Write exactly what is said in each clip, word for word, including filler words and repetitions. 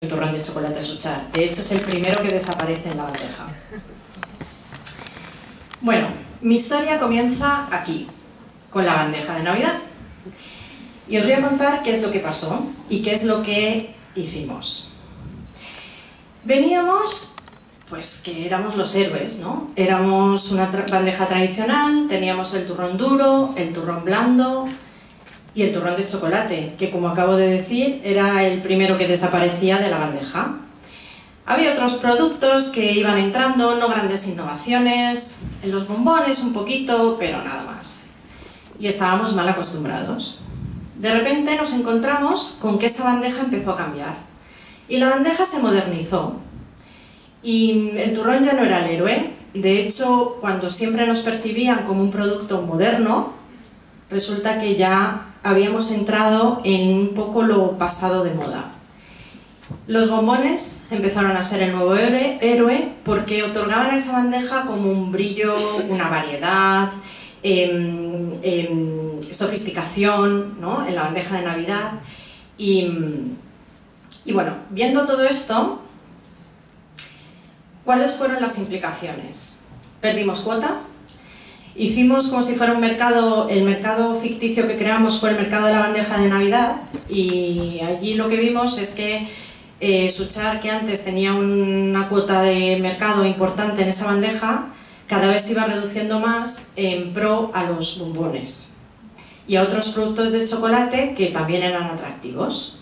el turrón de chocolate Suchar. De hecho, es el primero que desaparece en la bandeja. Bueno, mi historia comienza aquí, con la bandeja de Navidad. Y os voy a contar qué es lo que pasó y qué es lo que hicimos. Veníamos, pues que éramos los héroes, ¿no? Éramos una tra- bandeja tradicional, teníamos el turrón duro, el turrón blando y el turrón de chocolate, que como acabo de decir, era el primero que desaparecía de la bandeja. Había otros productos que iban entrando, no grandes innovaciones, en los bombones un poquito, pero nada más. Y estábamos mal acostumbrados. De repente nos encontramos con que esa bandeja empezó a cambiar. Y la bandeja se modernizó. Y el turrón ya no era el héroe. De hecho, cuando siempre nos percibían como un producto moderno, resulta que ya habíamos entrado en un poco lo pasado de moda. Los bombones empezaron a ser el nuevo héroe porque otorgaban a esa bandeja como un brillo, una variedad, eh, eh, sofisticación, ¿no?, en la bandeja de Navidad. Y, y bueno, viendo todo esto, ¿cuáles fueron las implicaciones? Perdimos cuota. Hicimos como si fuera un mercado, el mercado ficticio que creamos fue el mercado de la bandeja de Navidad, y allí lo que vimos es que eh, Suchar, que antes tenía una cuota de mercado importante en esa bandeja, cada vez se iba reduciendo más en pro a los bombones y a otros productos de chocolate que también eran atractivos.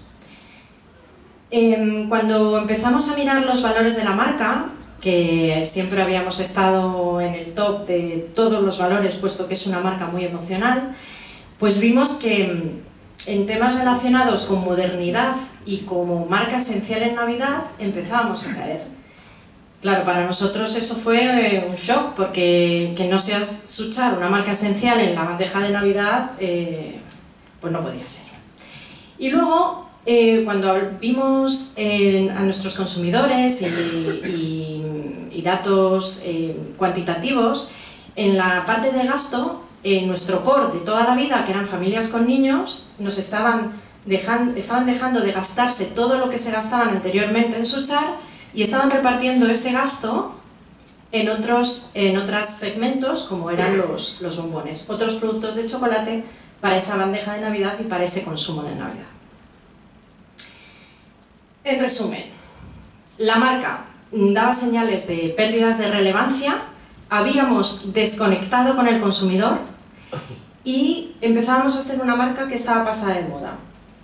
Eh, cuando empezamos a mirar los valores de la marca, que siempre habíamos estado en el top de todos los valores, puesto que es una marca muy emocional, pues vimos que en temas relacionados con modernidad y como marca esencial en Navidad empezábamos a caer. Claro, para nosotros eso fue un shock, porque que no sea Suchar una marca esencial en la bandeja de Navidad, eh, pues no podía ser. Y luego, eh, cuando vimos eh, a nuestros consumidores y, y, y datos eh, cuantitativos, en la parte de gasto, en nuestro core de toda la vida, que eran familias con niños, nos estaban dejando, estaban dejando de gastarse todo lo que se gastaban anteriormente en Suchar y estaban repartiendo ese gasto en otros en otros segmentos, como eran los, los bombones, otros productos de chocolate para esa bandeja de Navidad y para ese consumo de Navidad. En resumen, la marca daba señales de pérdidas de relevancia, habíamos desconectado con el consumidor y empezábamos a ser una marca que estaba pasada de moda.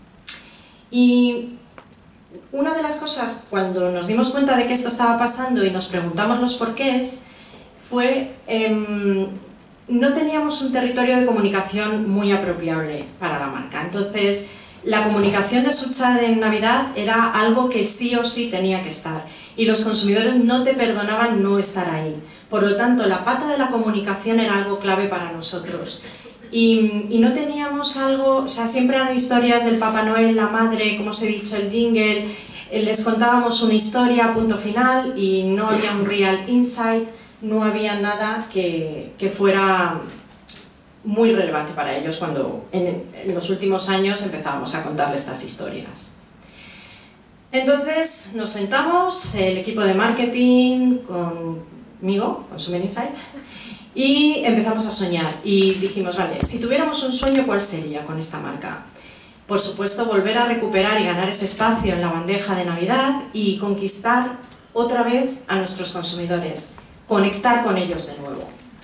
Y una de las cosas, cuando nos dimos cuenta de que esto estaba pasando y nos preguntamos los porqués, fue eh, no teníamos un territorio de comunicación muy apropiable para la marca. Entonces, la comunicación de Suchar en Navidad era algo que sí o sí tenía que estar, y los consumidores no te perdonaban no estar ahí. Por lo tanto, la pata de la comunicación era algo clave para nosotros. Y, y no teníamos algo, o sea, siempre eran historias del Papá Noel, la madre, como os he dicho, el jingle, les contábamos una historia, punto final, y no había un real insight, no había nada que, que fuera muy relevante para ellos cuando en, en los últimos años empezábamos a contarles estas historias. Entonces nos sentamos, el equipo de marketing, conmigo, Consumer Insight, y empezamos a soñar y dijimos, vale, si tuviéramos un sueño, ¿cuál sería con esta marca? Por supuesto, volver a recuperar y ganar ese espacio en la bandeja de Navidad y conquistar otra vez a nuestros consumidores, conectar con ellos de nuevo.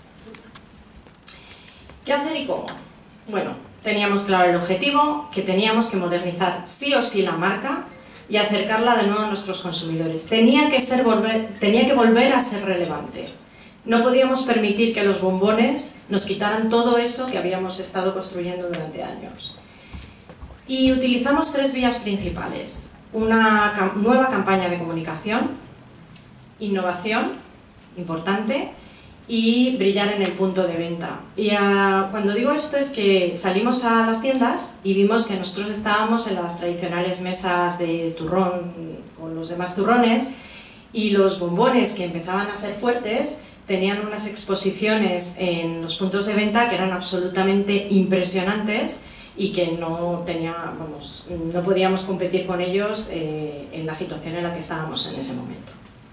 ¿Qué hacer y cómo? Bueno, teníamos claro el objetivo, que teníamos que modernizar sí o sí la marca y acercarla de nuevo a nuestros consumidores. Tenía que, ser volver, tenía que volver a ser relevante. No podíamos permitir que los bombones nos quitaran todo eso que habíamos estado construyendo durante años. Y utilizamos tres vías principales. Una cam- nueva campaña de comunicación, innovación, importante, y brillar en el punto de venta. Y uh, cuando digo esto es que salimos a las tiendas y vimos que nosotros estábamos en las tradicionales mesas de turrón con los demás turrones, y los bombones, que empezaban a ser fuertes, tenían unas exposiciones en los puntos de venta que eran absolutamente impresionantes y que no, tenía, vamos, no podíamos competir con ellos eh, en la situación en la que estábamos en ese momento.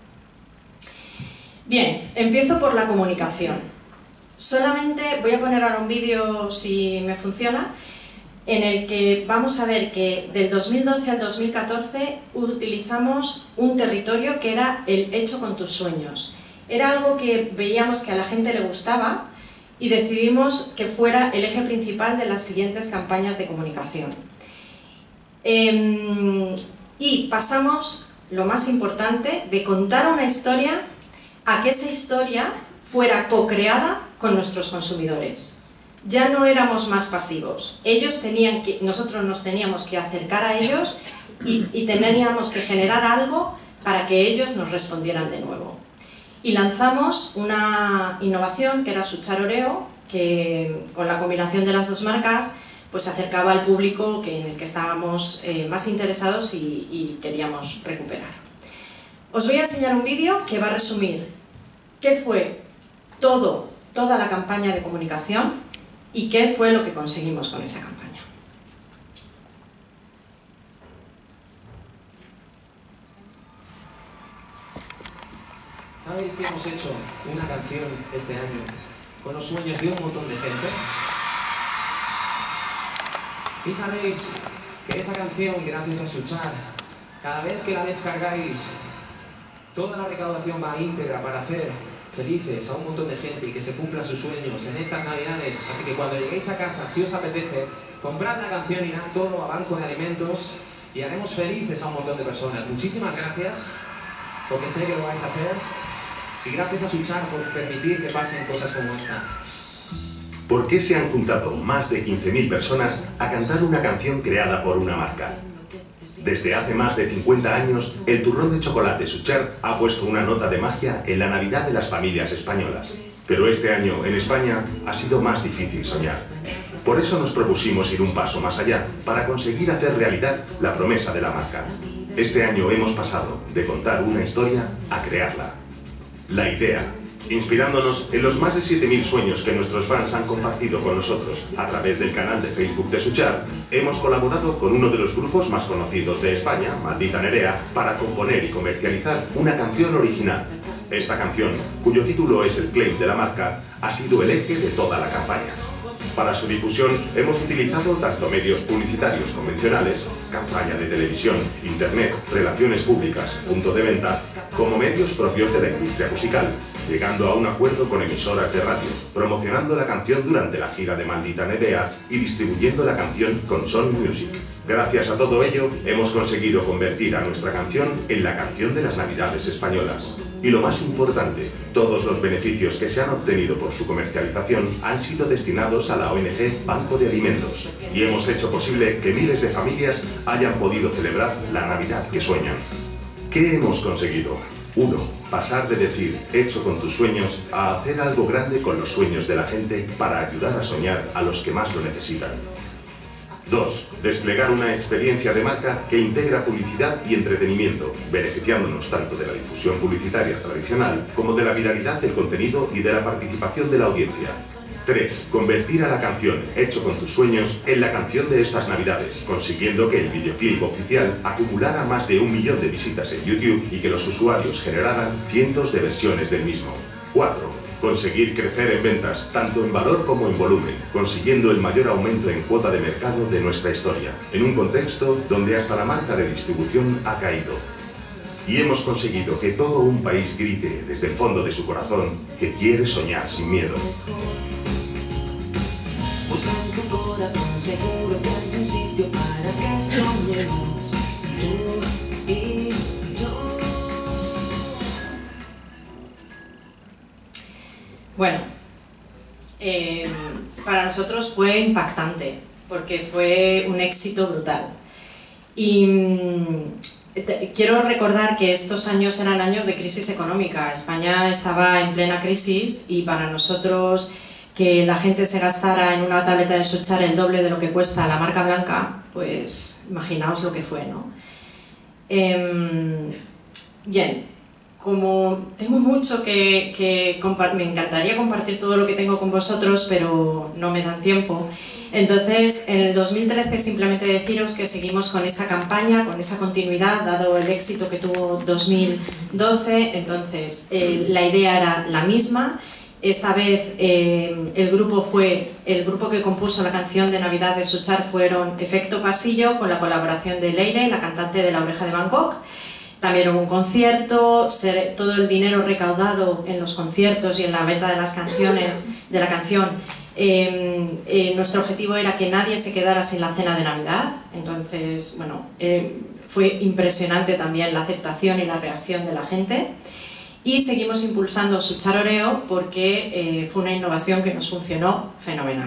Bien, empiezo por la comunicación. Solamente voy a poner ahora un vídeo, si me funciona, en el que vamos a ver que del dos mil doce al dos mil catorce utilizamos un territorio que era el hecho con tus sueños. Era algo que veíamos que a la gente le gustaba y decidimos que fuera el eje principal de las siguientes campañas de comunicación. Eh, y pasamos, lo más importante, de contar una historia a que esa historia fuera co-creada con nuestros consumidores. Ya no éramos más pasivos, ellos tenían que, nosotros nos teníamos que acercar a ellos y, y teníamos que generar algo para que ellos nos respondieran de nuevo. Y lanzamos una innovación que era Suchar Oreo, que con la combinación de las dos marcas pues se acercaba al público que, en el que estábamos eh, más interesados y, y queríamos recuperar. Os voy a enseñar un vídeo que va a resumir qué fue todo, toda la campaña de comunicación y qué fue lo que conseguimos con esa campaña. ¿Sabéis que hemos hecho una canción este año con los sueños de un montón de gente? ¿Y sabéis que esa canción, gracias a Suchar, cada vez que la descargáis, toda la recaudación va íntegra para hacer felices a un montón de gente y que se cumplan sus sueños en estas navidades? Así que cuando lleguéis a casa, si os apetece, comprad la canción, irá todo a Banco de Alimentos y haremos felices a un montón de personas. Muchísimas gracias, porque sé que lo vais a hacer, y gracias a Suchar por permitir que pasen cosas como esta. ¿Por qué se han juntado más de quince mil personas a cantar una canción creada por una marca? Desde hace más de cincuenta años, el turrón de chocolate Suchar ha puesto una nota de magia en la Navidad de las familias españolas. Pero este año, en España, ha sido más difícil soñar. Por eso nos propusimos ir un paso más allá, para conseguir hacer realidad la promesa de la marca. Este año hemos pasado de contar una historia a crearla. La idea, inspirándonos en los más de siete mil sueños que nuestros fans han compartido con nosotros a través del canal de Facebook de Suchar, hemos colaborado con uno de los grupos más conocidos de España, Maldita Nerea, para componer y comercializar una canción original. Esta canción, cuyo título es el claim de la marca, ha sido el eje de toda la campaña. Para su difusión hemos utilizado tanto medios publicitarios convencionales, campaña de televisión, internet, relaciones públicas, punto de venta, como medios propios de la industria musical, llegando a un acuerdo con emisoras de radio, promocionando la canción durante la gira de Maldita Nerea y distribuyendo la canción con Sony Music. Gracias a todo ello, hemos conseguido convertir a nuestra canción en la canción de las Navidades españolas. Y lo más importante, todos los beneficios que se han obtenido por su comercialización han sido destinados a la O N G Banco de Alimentos, y hemos hecho posible que miles de familias hayan podido celebrar la Navidad que sueñan. ¿Qué hemos conseguido? uno. Pasar de decir hecho con tus sueños a hacer algo grande con los sueños de la gente para ayudar a soñar a los que más lo necesitan. dos. Desplegar una experiencia de marca que integra publicidad y entretenimiento, beneficiándonos tanto de la difusión publicitaria tradicional como de la viralidad del contenido y de la participación de la audiencia. tres. Convertir a la canción Hecho con tus sueños en la canción de estas Navidades, consiguiendo que el videoclip oficial acumulara más de un millón de visitas en YouTube y que los usuarios generaran cientos de versiones del mismo. cuatro. Conseguir crecer en ventas, tanto en valor como en volumen, consiguiendo el mayor aumento en cuota de mercado de nuestra historia, en un contexto donde hasta la marca de distribución ha caído. Y hemos conseguido que todo un país grite desde el fondo de su corazón que quiere soñar sin miedo. Busca en tu corazón, seguro que hay un sitio para que soñemos, tú y yo. Bueno, eh, para nosotros fue impactante, porque fue un éxito brutal. Y mm, te, quiero recordar que estos años eran años de crisis económica. España estaba en plena crisis y para nosotros que la gente se gastara en una tableta de Suchar el doble de lo que cuesta la marca blanca, pues imaginaos lo que fue, ¿no? Eh, bien, como tengo mucho que, que me encantaría compartir todo lo que tengo con vosotros, pero no me dan tiempo, Entonces, en el dos mil trece simplemente deciros que seguimos con esa campaña, con esa continuidad, dado el éxito que tuvo dos mil doce, entonces eh, la idea era la misma. Esta vez eh, el grupo fue, el grupo que compuso la canción de Navidad de Suchar fueron Efecto Pasillo, con la colaboración de Leire, la cantante de La Oreja de Bangkok. También hubo un concierto, todo el dinero recaudado en los conciertos y en la venta de las canciones, de la canción, eh, eh, nuestro objetivo era que nadie se quedara sin la cena de Navidad. Entonces, bueno, eh, fue impresionante también la aceptación y la reacción de la gente. Y seguimos impulsando Suchar Oreo porque eh, fue una innovación que nos funcionó fenomenal.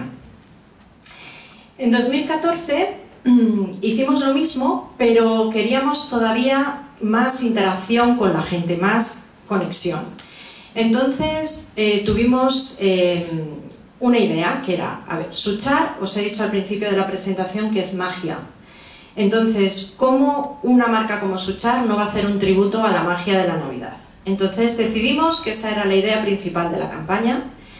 En dos mil catorce hicimos lo mismo, pero queríamos todavía más interacción con la gente, más conexión. Entonces eh, tuvimos eh, una idea que era, a ver, Suchar, os he dicho al principio de la presentación que es magia. Entonces, ¿cómo una marca como Suchar no va a hacer un tributo a la magia de la Navidad? Entonces decidimos que esa era la idea principal de la campaña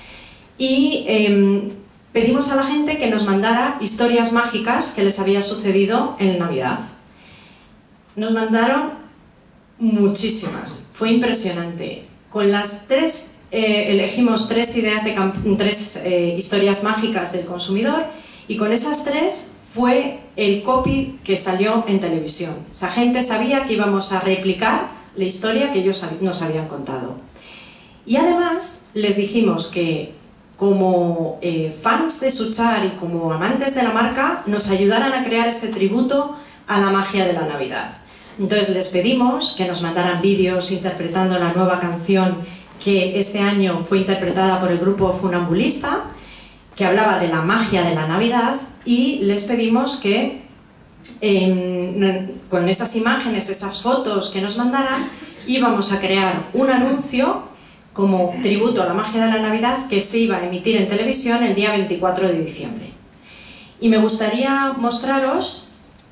y eh, pedimos a la gente que nos mandara historias mágicas que les había sucedido en Navidad. Nos mandaron muchísimas, fue impresionante. Con las tres, eh, elegimos tres, ideas de tres eh, historias mágicas del consumidor y con esas tres fue el copy que salió en televisión. Esa gente sabía que íbamos a replicar la historia que ellos nos habían contado. Y además les dijimos que como eh, fans de Suchar y como amantes de la marca nos ayudaran a crear ese tributo a la magia de la Navidad. Entonces les pedimos que nos mandaran vídeos interpretando la nueva canción que este año fue interpretada por el grupo Funambulista, que hablaba de la magia de la Navidad, y les pedimos que eh, con esas imágenes, esas fotos que nos mandaran, íbamos a crear un anuncio como tributo a la magia de la Navidad que se iba a emitir en televisión el día veinticuatro de diciembre. Y me gustaría mostraros,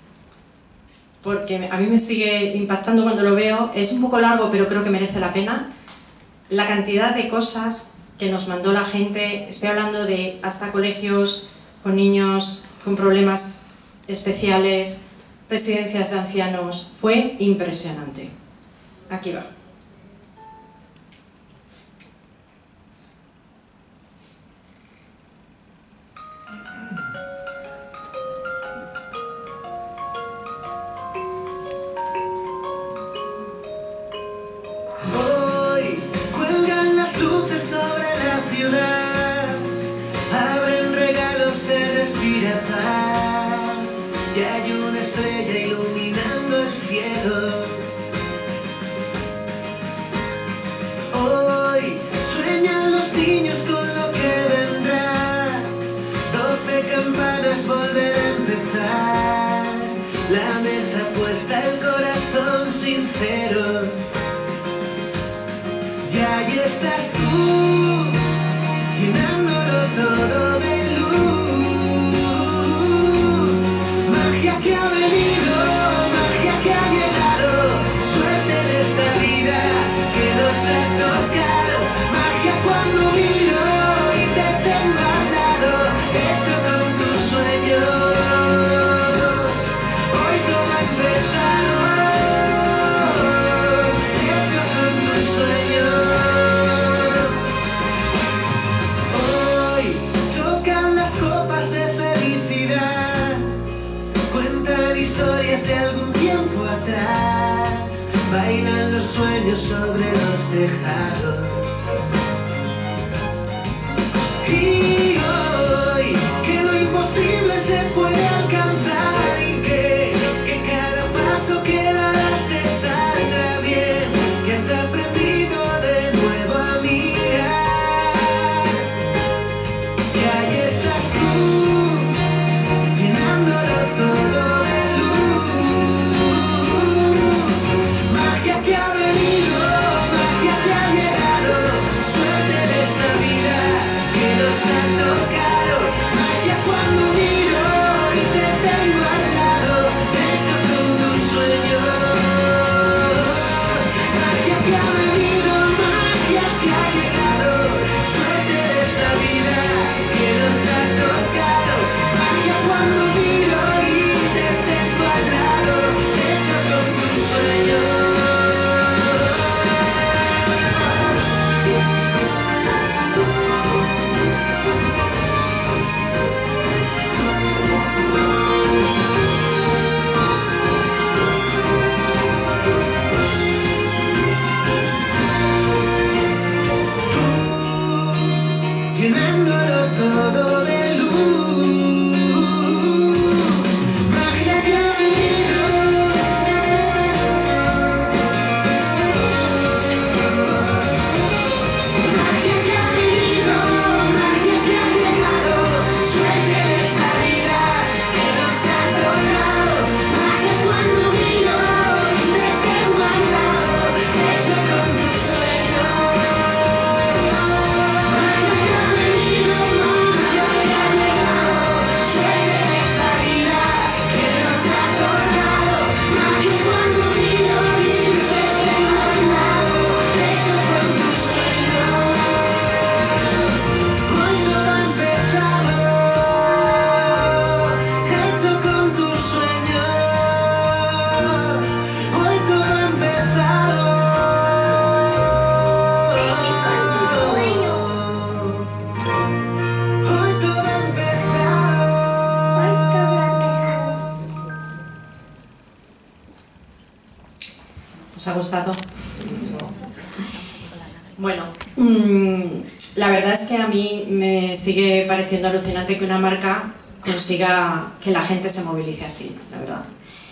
porque a mí me sigue impactando cuando lo veo, es un poco largo pero creo que merece la pena, la cantidad de cosas que nos mandó la gente. Estoy hablando de hasta colegios con niños con problemas especiales, residencias de ancianos. Fue impresionante. Aquí va. Hoy cuelgan las luces sobre la ciudad, abren regalos, se respira paz, y hay una estrella iluminando el cielo. Hoy sueñan los niños con lo que vendrá, doce campanas volver a empezar, la mesa puesta, el corazón sincero. Y ahí estás tú, llenándolo todo de luz. Magia que ha venido, magia que ha llegado, suerte de esta vida que nos ha tocado. Magia cuando miro y te tengo al lado, hecho con tus sueños. Hoy todo ha empezado, hecho con tus sueños. Historias de algún tiempo atrás, bailan los sueños sobre los tejados. Y hoy que lo imposible se puede alcanzar y que, que cada paso que darás te saldrá bien, que has aprendido de nuevo a mirar. Y ahí estás tú, llenándolo todo de que ha venido, magia que ha llegado, suerte de esta vida que nos ha ¿Os ha gustado? Bueno, mmm, la verdad es que a mí me sigue pareciendo alucinante que una marca consiga que la gente se movilice así, la verdad.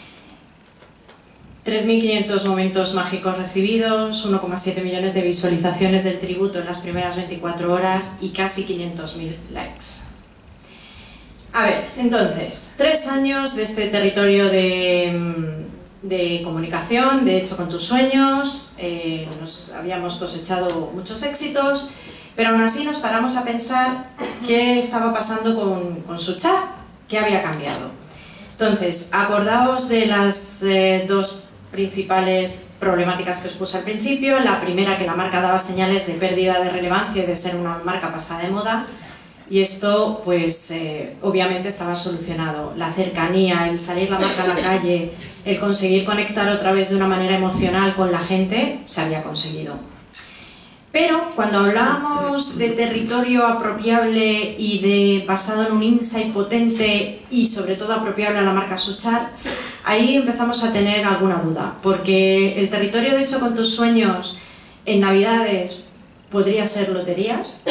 tres mil quinientos momentos mágicos recibidos, uno coma siete millones de visualizaciones del tributo en las primeras veinticuatro horas y casi quinientos mil likes. A ver, entonces, tres años de este territorio de, de comunicación, de Hecho con tus sueños, eh, nos habíamos cosechado muchos éxitos, pero aún así nos paramos a pensar qué estaba pasando con, con Suchar, qué había cambiado. Entonces, acordaos de las eh, dos principales problemáticas que os puse al principio. La primera, que la marca daba señales de pérdida de relevancia y de ser una marca pasada de moda, y esto pues eh, obviamente estaba solucionado. La cercanía, el salir la marca a la calle, el conseguir conectar otra vez de una manera emocional con la gente, se había conseguido. Pero cuando hablábamos de territorio apropiable y de basado en un insight potente y sobre todo apropiable a la marca Suchar, ahí empezamos a tener alguna duda, porque el territorio de Hecho con tus sueños en Navidades podría ser loterías,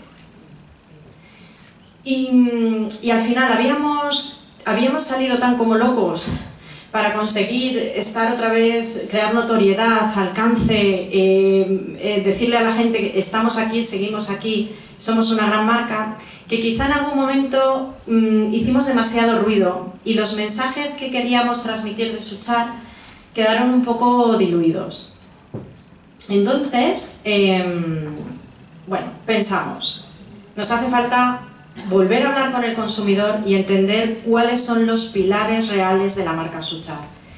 y, y al final habíamos, habíamos salido tan como locos para conseguir estar otra vez, crear notoriedad, alcance, eh, eh, decirle a la gente que estamos aquí, seguimos aquí, somos una gran marca, que quizá en algún momento mmm, hicimos demasiado ruido y los mensajes que queríamos transmitir de Suchar quedaron un poco diluidos. Entonces, eh, bueno, pensamos, nos hace falta volver a hablar con el consumidor y entender cuáles son los pilares reales de la marca Suchar.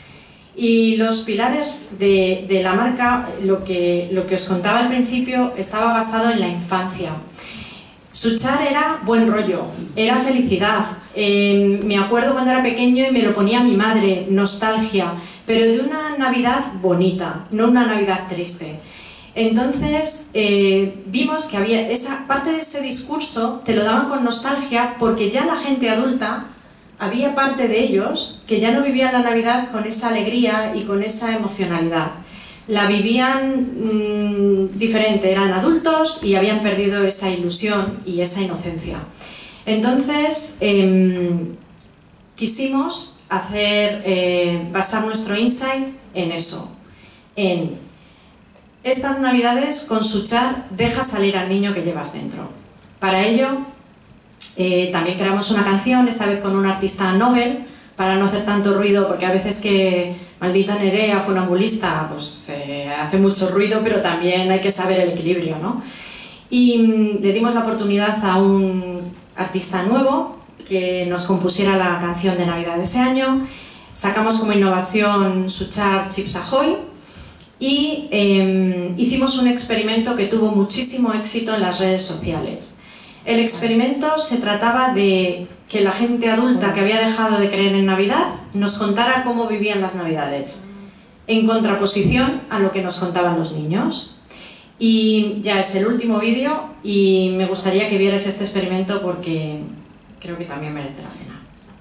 Y los pilares de, de la marca, lo que, lo que os contaba al principio, estaba basado en la infancia. Suchar era buen rollo, era felicidad. Eh, me acuerdo cuando era pequeño y me lo ponía mi madre, nostalgia, pero de una Navidad bonita, no una Navidad triste. Entonces eh, vimos que había esa parte de ese discurso, te lo daban con nostalgia porque ya la gente adulta, había parte de ellos que ya no vivían la Navidad con esa alegría y con esa emocionalidad. La vivían mmm, diferente, eran adultos y habían perdido esa ilusión y esa inocencia. Entonces eh, quisimos hacer, eh, basar nuestro insight en eso, en estas Navidades con Suchar deja salir al niño que llevas dentro. Para ello eh, también creamos una canción, esta vez con un artista novel, para no hacer tanto ruido, porque a veces que Maldita Nerea, funambulista, pues eh, hace mucho ruido, pero también hay que saber el equilibrio, ¿no? Y mmm, le dimos la oportunidad a un artista nuevo que nos compusiera la canción de Navidad de ese año. Sacamos como innovación Suchar Chips Ahoy, y eh, hicimos un experimento que tuvo muchísimo éxito en las redes sociales. El experimento se trataba de que la gente adulta que había dejado de creer en Navidad nos contara cómo vivían las Navidades, en contraposición a lo que nos contaban los niños. Y ya es el último vídeo y me gustaría que vierais este experimento porque creo que también merece la pena.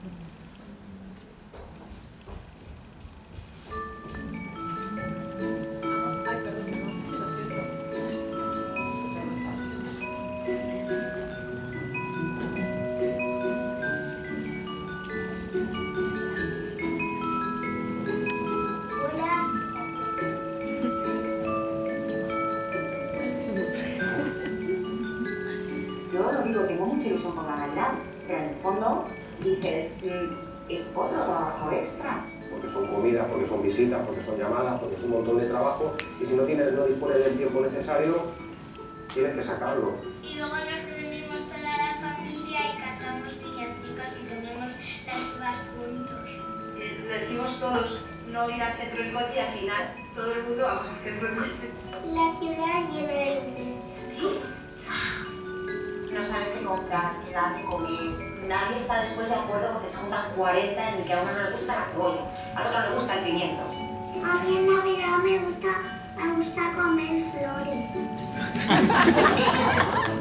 Ilusión por la Navidad, pero en el fondo dices, es otro trabajo extra. Porque son comidas, porque son visitas, porque son llamadas, porque es un montón de trabajo y si no tienes, no dispones del tiempo necesario, tienes que sacarlo. Y luego nos reunimos toda la familia y cantamos villancicos y tomamos las uvas juntos. Eh, decimos todos no ir al centro en coche y al final todo el mundo vamos al centro en coche. La ciudad llena de luces. No sabes qué comprar, qué dar de comer. Nadie está después de acuerdo porque se juntan cuarenta en el que a uno no le gusta la cebolla, al otro le gusta el pimiento. A mí en Navidad me gusta, me gusta comer flores.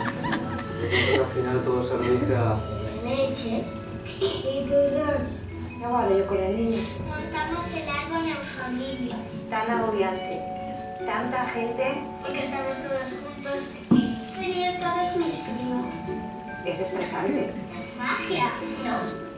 Al final todo se reduce a leche y turrón. ¿Qué hago ahora yo con el niño? Montamos el árbol en familia. Tan agobiante. Tanta gente. Porque estamos todos juntos y venían todos mis primos. Es estresante. Es magia. No.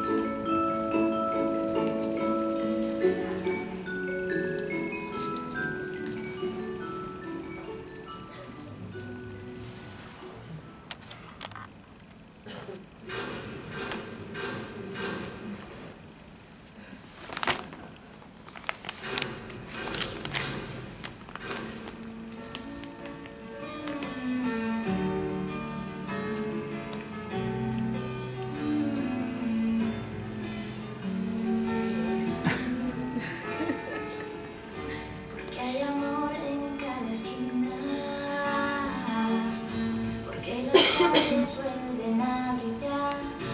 Vuelven a brillar,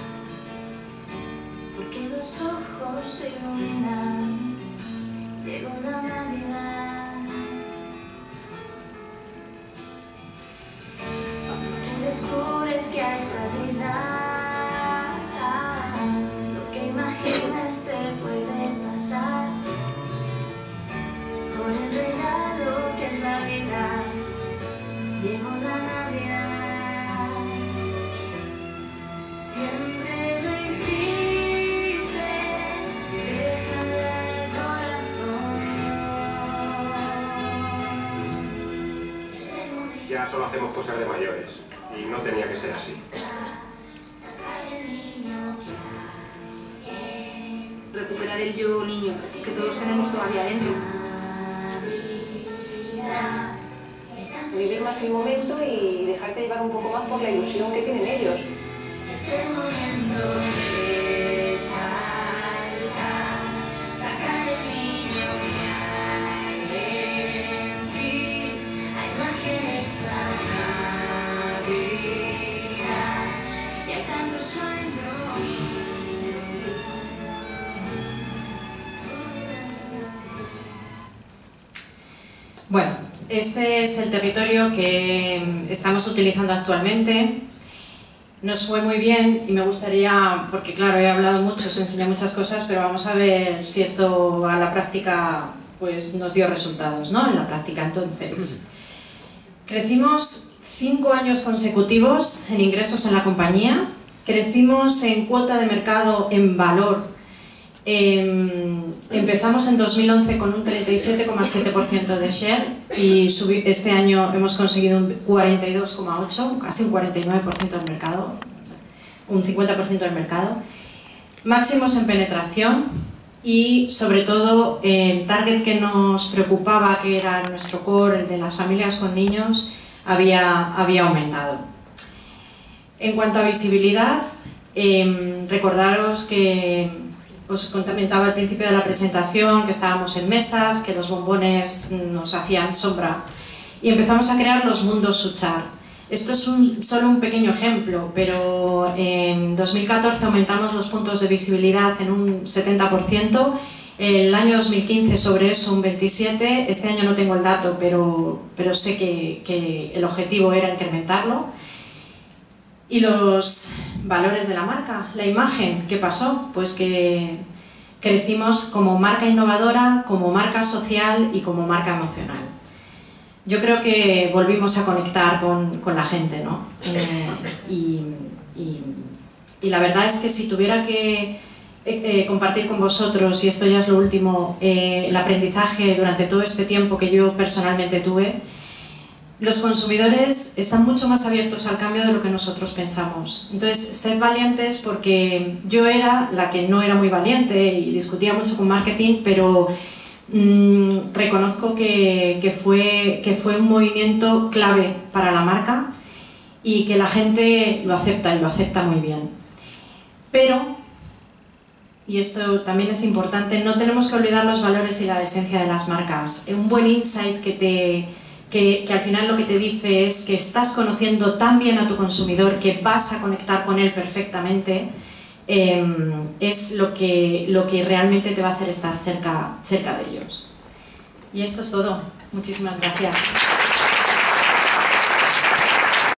porque los ojos se iluminan, llegó la Navidad. Que descubres que hay salida, lo que imaginas te puede pasar, por el regalo que es la vida, llegó la Navidad. Siempre lo hiciste, déjame el corazón. Ya solo hacemos cosas de mayores y no tenía que ser así. Recuperar el yo niño que todos tenemos todavía dentro. Vivir más el momento y dejarte llevar un poco más por la ilusión que tienen ellos. Ese momento de saltar, sacar el niño que hay en ti, hay magia en esta Navidad y hay tantos sueños. Bueno, este es el territorio que estamos utilizando actualmente. Nos fue muy bien y me gustaría, porque claro, he hablado mucho, os enseñé muchas cosas, pero vamos a ver si esto a la práctica pues, nos dio resultados, ¿no? En la práctica, entonces. Crecimos cinco años consecutivos en ingresos en la compañía, crecimos en cuota de mercado en valor. Eh, empezamos en dos mil once con un treinta y siete coma siete por ciento de share y subí, este año hemos conseguido un cuarenta y dos coma ocho por ciento, casi un cuarenta y nueve por ciento del mercado, un cincuenta por ciento del mercado. Máximos en penetración y sobre todo el target que nos preocupaba, que era nuestro core, el de las familias con niños, había, había aumentado. En cuanto a visibilidad, eh, recordaros que os comentaba al principio de la presentación que estábamos en mesas, que los bombones nos hacían sombra y empezamos a crear los mundos Suchar. Esto es un, solo un pequeño ejemplo, pero en dos mil catorce aumentamos los puntos de visibilidad en un setenta por ciento, el año dos mil quince sobre eso un veintisiete por ciento, este año no tengo el dato, pero, pero sé que, que el objetivo era incrementarlo. Y los valores de la marca, la imagen, ¿qué pasó? Pues que crecimos como marca innovadora, como marca social y como marca emocional. Yo creo que volvimos a conectar con, con la gente, ¿no? Eh, y, y, y la verdad es que si tuviera que eh, compartir con vosotros, y esto ya es lo último, eh, el aprendizaje durante todo este tiempo que yo personalmente tuve, los consumidores están mucho más abiertos al cambio de lo que nosotros pensamos. Entonces, sed valientes, porque yo era la que no era muy valiente y discutía mucho con marketing, pero mmm, reconozco que, que, fue, que fue un movimiento clave para la marca y que la gente lo acepta y lo acepta muy bien. Pero, y esto también es importante, no tenemos que olvidar los valores y la esencia de las marcas. Un buen insight que te... Que, que al final lo que te dice es que estás conociendo tan bien a tu consumidor que vas a conectar con él perfectamente, eh, es lo que, lo que realmente te va a hacer estar cerca, cerca de ellos. Y esto es todo. Muchísimas gracias.